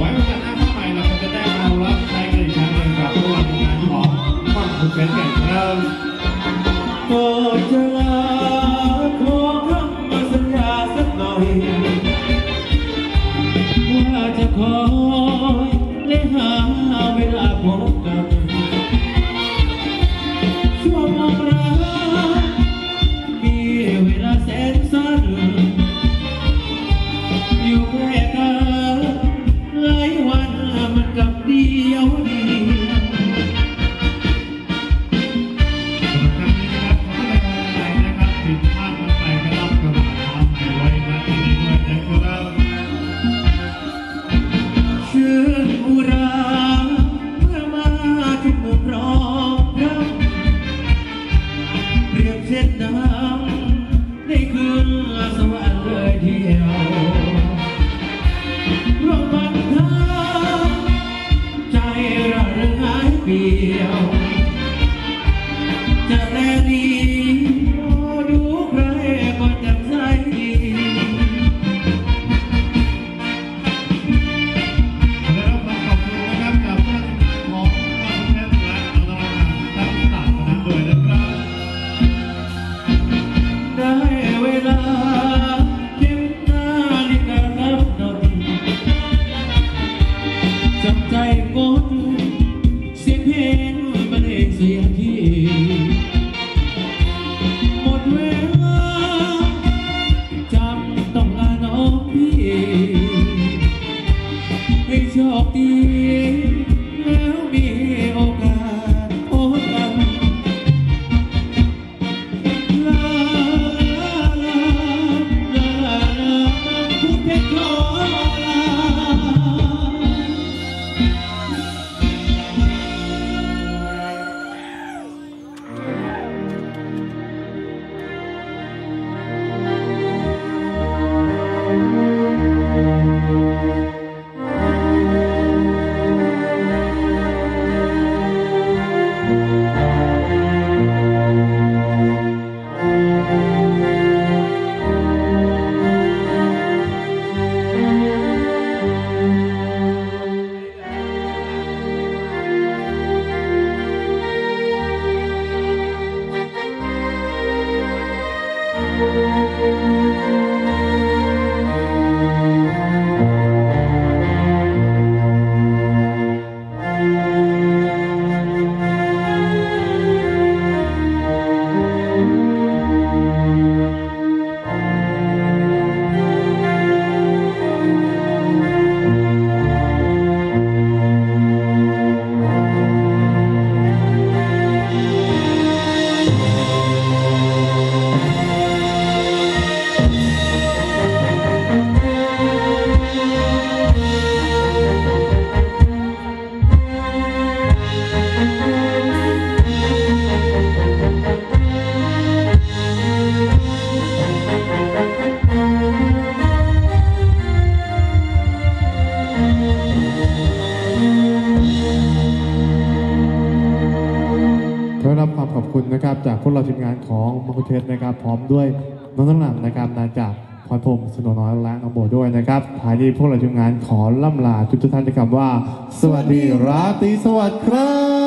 ว้โอกาสหน้าเข้าใหม่เราจะได้มารับใช้กันอีกครั้งหนึ่งกับพวกเราทีมงานของฟังคุณเป็นแก่นครับก่อนจะลาขอคำสัญญาสักหน่อยว่าจะคอยและหาเวลาพบกันชั่วโมงรักมีเวลาแสนสั้นอยู่ใกล้กันหลายวันมันกับเดียวเดียวจะแลดีดูใครก็จำใจและรับฟังขอบคุณนะครับกับเพื่อนของฟังคุณแพทย์และน้องๆทั้งสามคณะด้วยนะครับได้เวลาเก็บนาฬิกานับนมจับใจกดเสียงเพลงบรรเลงเสียงที่หมดเวลาจำต้องลาน้องพี่ให้โชคดีแล้วมีโอกาสพบกันลาลาลาคุณเพชรขอลารับความขอบคุณนะครับจากพวกเราทีมงานของมังคุเทสนะครับพร้อมด้วยน้องต้นหลังนะครับมาจากพรพรมสโนน้อยและน้องโบด้วยนะครับท้ายนี้พวกเราทีมงานขอล่ำลาทุกท่านด้วยคำว่าสวัสดีราตรีสวัสดิ์ครับ